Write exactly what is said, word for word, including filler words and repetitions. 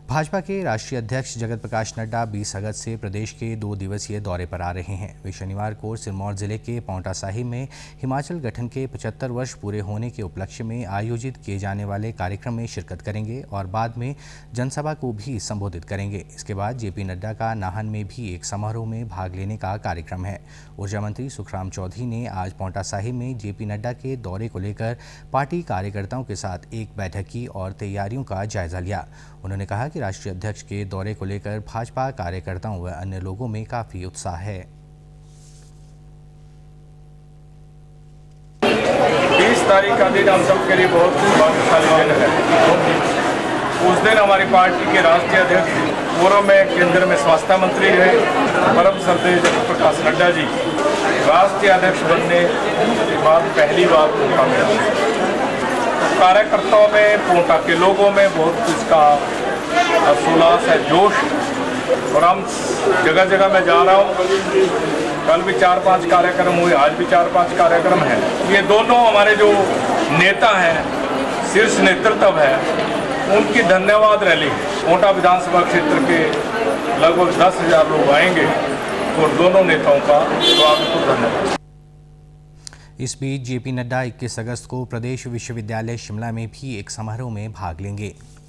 भाजपा के राष्ट्रीय अध्यक्ष जगत प्रकाश नड्डा बीस अगस्त से प्रदेश के दो दिवसीय दौरे पर आ रहे हैं। वे शनिवार को सिरमौर जिले के पांवटा साहिब में हिमाचल गठन के पचहत्तर वर्ष पूरे होने के उपलक्ष्य में आयोजित किए जाने वाले कार्यक्रम में शिरकत करेंगे और बाद में जनसभा को भी संबोधित करेंगे। इसके बाद जेपी नड्डा का नाहन में भी एक समारोह में भाग लेने का कार्यक्रम है। ऊर्जा मंत्री सुखराम चौधरी ने आज पांवटा साहिब में जेपी नड्डा के दौरे को लेकर पार्टी कार्यकर्ताओं के साथ एक बैठक की और तैयारियों का जायजा लिया। उन्होंने कहा कि राष्ट्रीय अध्यक्ष के दौरे को लेकर भाजपा कार्यकर्ताओं व अन्य लोगों में काफी उत्साह है। बीस तारीख का दिन हम सब के लिए बहुत भाग्यशाली दिन है। उस दिन हमारी पार्टी के राष्ट्रीय अध्यक्ष, पूर्व में केंद्र में स्वास्थ्य मंत्री रहे परम श्रद्धेय जगत प्रकाश नड्डा जी राष्ट्रीय अध्यक्ष बनने के बाद पहली बार मौका मिला। कार्यकर्ताओं में, पोंटा के लोगों में बहुत इसका उल्लास है, जोश, और हम जगह जगह में जा रहा हूँ। कल भी चार पांच कार्यक्रम हुए, आज भी चार पांच कार्यक्रम हैं। ये दोनों हमारे जो नेता हैं, शीर्ष नेतृत्व है, उनकी धन्यवाद रैली। पोंटा विधानसभा क्षेत्र के लगभग दस हजार लोग आएंगे और दोनों नेताओं का स्वागत और धन्यवाद। इस बीच जेपी नड्डा इक्कीस अगस्त को प्रदेश विश्वविद्यालय शिमला में भी एक समारोह में भाग लेंगे।